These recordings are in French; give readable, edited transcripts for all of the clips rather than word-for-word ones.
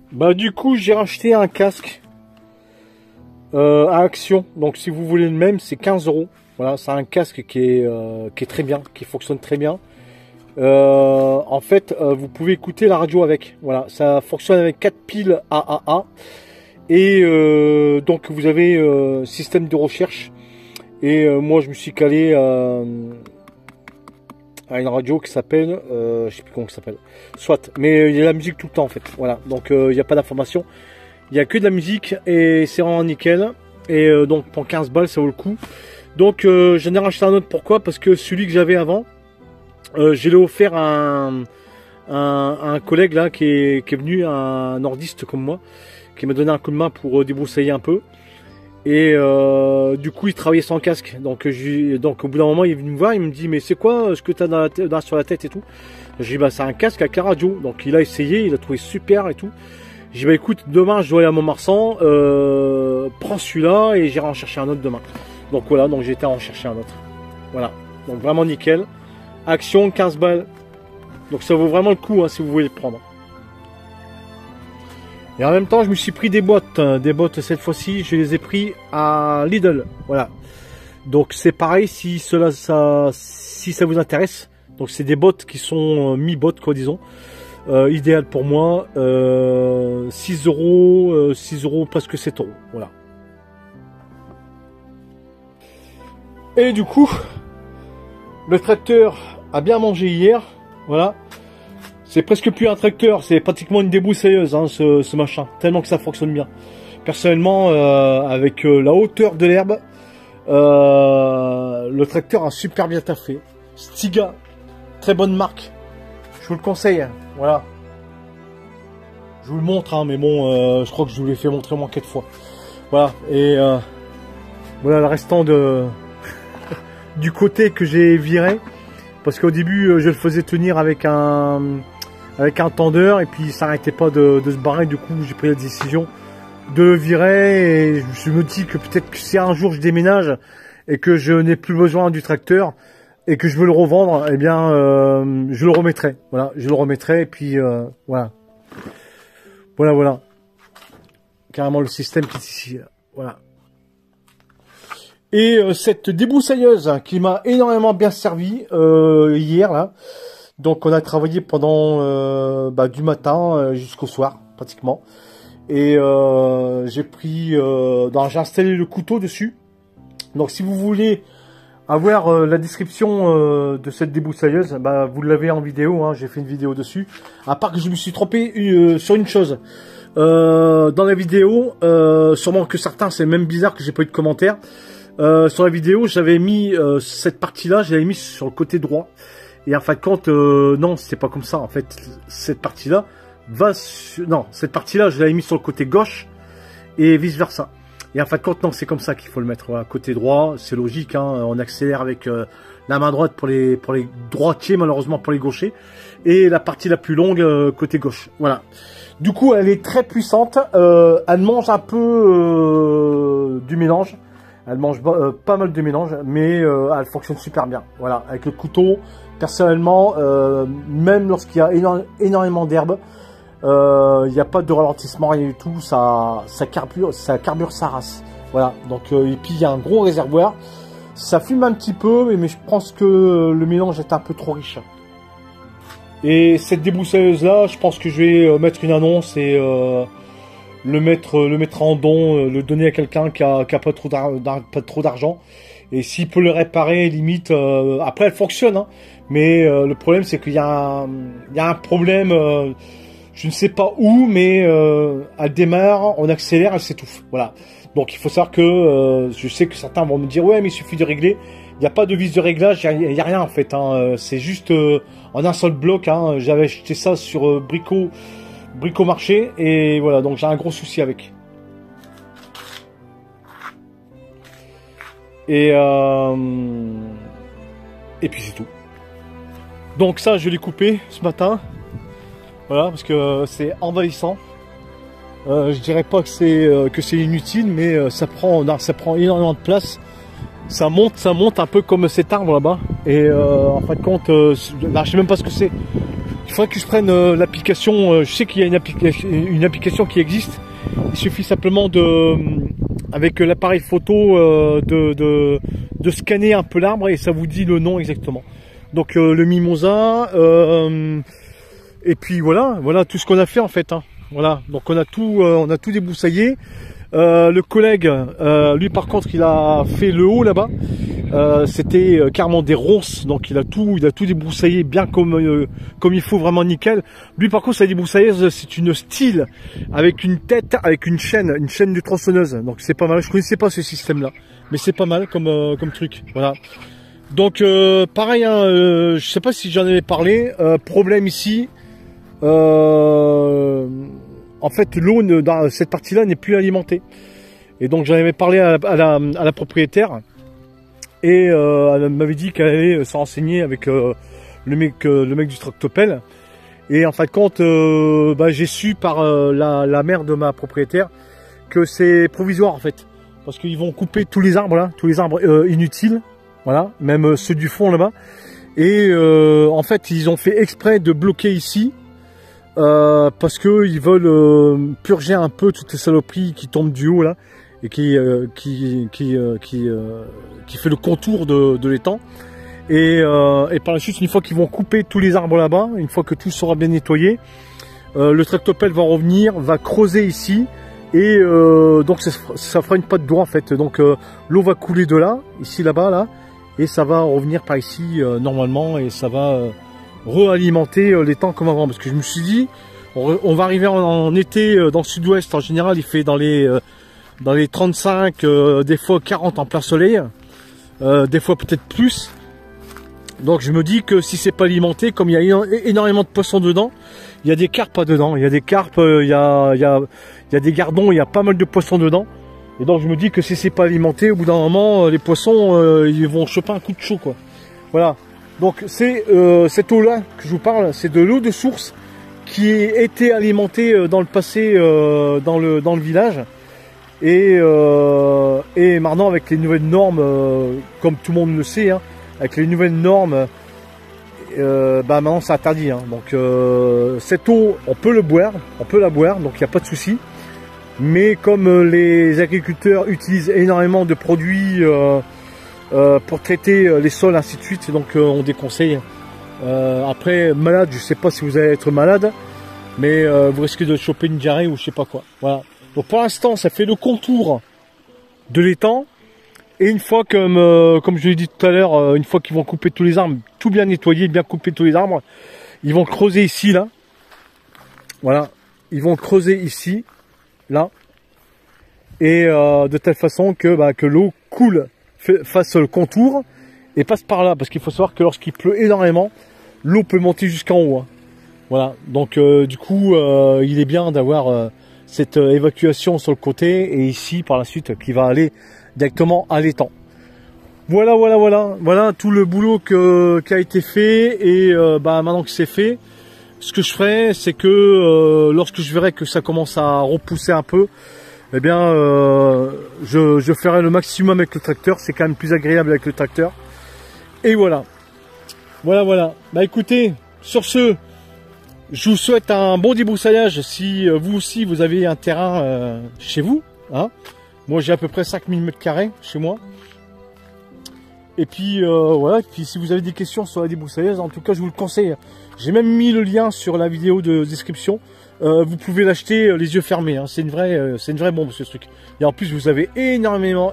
Bah du coup j'ai racheté un casque à Action. Donc si vous voulez le même, c'est 15 €. Voilà, c'est un casque qui est très bien, qui fonctionne très bien. En fait, vous pouvez écouter la radio avec. Voilà, ça fonctionne avec 4 piles AAA. Et donc vous avez système de recherche. Et moi je me suis calé à une radio qui s'appelle, je sais plus comment ça s'appelle, soit, mais il y a la musique tout le temps en fait. Voilà, donc il n'y a pas d'information. Il n'y a que de la musique et c'est vraiment nickel. Et donc pour 15 balles ça vaut le coup. Donc j'en ai racheté un autre, pourquoi? Parce que celui que j'avais avant, je l'ai offert à un collègue là qui est venu, un nordiste comme moi, qui m'a donné un coup de main pour débroussailler un peu. Et du coup il travaillait sans casque. Donc au bout d'un moment il est venu me voir, il me dit mais c'est quoi ce que tu as sur la tête et tout. J'ai dit bah c'est un casque avec la radio. Donc il a essayé, il a trouvé super et tout. J'ai dit bah écoute, demain je dois aller à Montmarsan, prends celui-là et j'irai en chercher un autre demain. Donc voilà, donc j'ai été en chercher un autre. Voilà, donc vraiment nickel. Action, 15 balles. Donc ça vaut vraiment le coup hein, si vous voulez le prendre. Et en même temps, je me suis pris des bottes. Des bottes cette fois-ci, je les ai pris à Lidl. Voilà. Donc c'est pareil si ça vous intéresse. Donc c'est des bottes qui sont mi-bottes quoi disons. Idéal pour moi. 6 €, 6 € presque 7 €. Voilà. Et du coup, le tracteur a bien mangé hier. Voilà. C'est presque plus un tracteur, c'est pratiquement une débroussailleuse hein, ce machin, tellement que ça fonctionne bien. Personnellement, avec la hauteur de l'herbe, le tracteur a super bien taffé. Stiga, très bonne marque, je vous le conseille, voilà. Je vous le montre, hein, mais bon, je crois que je vous l'ai fait montrer au moins 4 fois. Voilà, et voilà le restant du côté que j'ai viré, parce qu'au début, je le faisais tenir avec un tendeur et puis ça n'arrêtait pas de se barrer. Du coup j'ai pris la décision de le virer et je me dis que peut-être que si un jour je déménage et que je n'ai plus besoin du tracteur et que je veux le revendre, eh bien je le remettrai. Voilà, je le remettrai et puis voilà. Voilà. Carrément le système qui est ici. Voilà. Et cette débroussailleuse qui m'a énormément bien servi hier là. Donc on a travaillé pendant du matin jusqu'au soir pratiquement. Et j'ai installé le couteau dessus. Donc si vous voulez avoir la description de cette débroussailleuse, vous l'avez en vidéo, hein, j'ai fait une vidéo dessus. À part que je me suis trompé sur une chose. Dans la vidéo, sûrement que certains, c'est même bizarre que j'ai pas eu de commentaires. Sur la vidéo, j'avais mis cette partie-là, je l'avais mis sur le côté droit. Et en fin de compte, non, c'est pas comme ça. En fait, cette partie-là cette partie-là, je l'avais mis sur le côté gauche et vice versa. Et en fin de compte, non, c'est comme ça qu'il faut le mettre. Voilà, côté droit, c'est logique. Hein, on accélère avec la main droite pour les droitiers, malheureusement pour les gauchers, et la partie la plus longue côté gauche. Voilà. Du coup, elle est très puissante. Elle mange un peu du mélange. Elle mange pas mal de mélange, mais elle fonctionne super bien. Voilà, avec le couteau. Personnellement, même lorsqu'il y a énormément d'herbe, il n'y a pas de ralentissement, rien du tout. Ça carbure sa race. Voilà. Donc et puis il y a un gros réservoir. Ça fume un petit peu, mais je pense que le mélange est un peu trop riche. Et cette débroussailleuse là, je pense que je vais mettre une annonce et le mettre en don, le donner à quelqu'un qui a pas trop d'argent. Et s'il peut le réparer, limite, après elle fonctionne, hein, mais le problème c'est qu'il y a un problème, je ne sais pas où, mais elle démarre, on accélère, elle s'étouffe. Voilà. Donc il faut savoir que je sais que certains vont me dire ouais mais il suffit de régler. Il n'y a pas de vis de réglage, il n'y a rien en fait. Hein. C'est juste en un seul bloc. Hein. J'avais acheté ça sur Brico Marché et voilà, donc j'ai un gros souci avec. Et puis c'est tout. Donc ça, je l'ai coupé ce matin. Voilà, parce que c'est envahissant. Je dirais pas que c'est inutile, mais ça prend énormément de place. Ça monte un peu comme cet arbre là-bas. Et en fin de compte, là, je sais même pas ce que c'est. Il faudrait que je prenne l'application. Je sais qu'il y a une application qui existe. Il suffit simplement de, avec l'appareil photo, de scanner un peu l'arbre et ça vous dit le nom exactement. Donc le mimosa. Et puis voilà tout ce qu'on a fait en fait. Hein. Voilà. Donc on a tout débroussaillé. Le collègue, lui par contre, il a fait le haut là-bas. C'était carrément des ronces, donc il a tout débroussaillé bien comme il faut, vraiment nickel. Lui par contre, sa débroussailleuse, c'est une style avec une tête, avec une chaîne de tronçonneuse. Donc c'est pas mal. Je connaissais pas ce système-là, mais c'est pas mal comme truc. Voilà. Donc pareil, hein, je sais pas si j'en avais parlé. Problème ici. En fait, l'eau dans cette partie-là n'est plus alimentée. Et donc j'en avais parlé à la propriétaire. Et elle m'avait dit qu'elle allait se renseigner avec le mec du tractopelle. Et en fin de compte, j'ai su par la mère de ma propriétaire que c'est provisoire en fait. Parce qu'ils vont couper tous les arbres là, tous les arbres inutiles. Voilà, même ceux du fond là-bas. Et en fait, ils ont fait exprès de bloquer ici. Parce que ils veulent purger un peu toutes les saloperies qui tombent du haut là et qui fait le contour de l'étang et par la suite, une fois qu'ils vont couper tous les arbres là-bas, une fois que tout sera bien nettoyé, le tractopelle va revenir, va creuser ici et donc ça fera une patte d'eau en fait. Donc l'eau va couler de là, ici là-bas là, et ça va revenir par ici normalement et ça va réalimenter l'étang comme avant, parce que je me suis dit on va arriver en été dans le sud-ouest. En général il fait dans les 35 des fois 40 en plein soleil, des fois peut-être plus. Donc je me dis que si c'est pas alimenté, comme il y a énormément de poissons dedans, il y a des carpes dedans, il y a des carpes, il y a des gardons, il y a pas mal de poissons dedans. Et donc je me dis que si c'est pas alimenté, au bout d'un moment les poissons ils vont choper un coup de chaud quoi. Voilà. Donc c'est cette eau-là que je vous parle, c'est de l'eau de source qui a été alimentée dans le passé dans le village. Et maintenant avec les nouvelles normes, comme tout le monde le sait, hein, avec les nouvelles normes, maintenant c'est interdit. Hein. Donc cette eau, on peut la boire, donc il n'y a pas de souci. Mais comme les agriculteurs utilisent énormément de produits pour traiter les sols, ainsi de suite, donc on déconseille. Après, malade, je sais pas si vous allez être malade, mais vous risquez de choper une diarrhée ou je sais pas quoi. Voilà. Donc pour l'instant, ça fait le contour de l'étang. Et une fois, comme je l'ai dit tout à l'heure, une fois qu'ils vont couper tous les arbres, tout bien nettoyer, bien couper tous les arbres, ils vont creuser ici, là. Voilà. Ils vont creuser ici, là. Et de telle façon que l'eau coule, fasse le contour et passe par là. Parce qu'il faut savoir que lorsqu'il pleut énormément, l'eau peut monter jusqu'en haut. Hein. Voilà. Donc du coup, il est bien d'avoir cette évacuation sur le côté et ici par la suite qui va aller directement à l'étang. Voilà tout le boulot qui a été fait. Et maintenant que c'est fait, ce que je ferai, c'est que lorsque je verrai que ça commence à repousser un peu, eh bien je ferai le maximum avec le tracteur. C'est quand même plus agréable avec le tracteur. Et voilà. Bah écoutez, sur ce, je vous souhaite un bon débroussaillage si vous aussi vous avez un terrain chez vous. Hein. Moi j'ai à peu près 5000 m² chez moi. Et puis voilà, puis si vous avez des questions sur la débroussailleuse, en tout cas je vous le conseille. J'ai même mis le lien sur la vidéo de description. Vous pouvez l'acheter les yeux fermés. Hein. C'est une vraie bombe ce truc. Et en plus vous avez énormément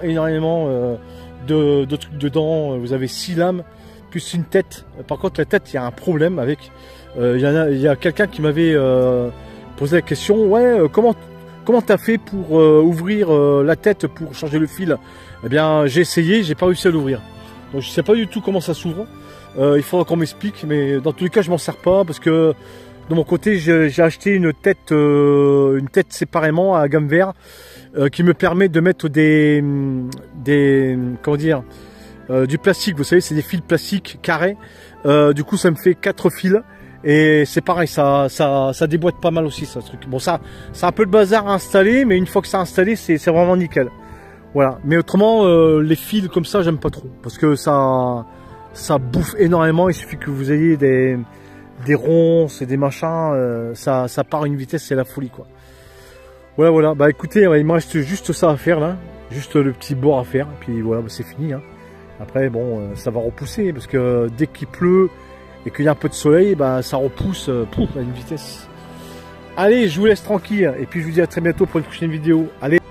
de trucs dedans. Vous avez 6 lames plus une tête. Par contre la tête, il y a un problème avec. Il y a quelqu'un qui m'avait posé la question. Ouais, comment t'as fait pour ouvrir la tête pour changer le fil? Eh bien j'ai essayé, j'ai pas réussi à l'ouvrir. Donc je sais pas du tout comment ça s'ouvre. Il faudra qu'on m'explique, mais dans tous les cas je m'en sers pas parce que de mon côté j'ai acheté une tête séparément à gamme vert qui me permet de mettre des comment dire, du plastique. Vous savez, c'est des fils plastiques carrés. Du coup ça me fait 4 fils et c'est pareil, ça déboîte pas mal aussi ça, ce truc. Bon, ça c'est un peu le bazar à installer, mais une fois que c'est installé c'est vraiment nickel. Voilà, mais autrement les fils comme ça j'aime pas trop parce que ça bouffe énormément. Il suffit que vous ayez des ronces et des machins, ça part à une vitesse, c'est la folie quoi. Voilà, voilà. Bah écoutez, il me reste juste ça à faire là, juste le petit bord à faire, et puis voilà, bah, c'est fini. Hein. Après, bon, ça va repousser parce que dès qu'il pleut et qu'il y a un peu de soleil, bah ça repousse à une vitesse. Allez, je vous laisse tranquille et puis je vous dis à très bientôt pour une prochaine vidéo. Allez.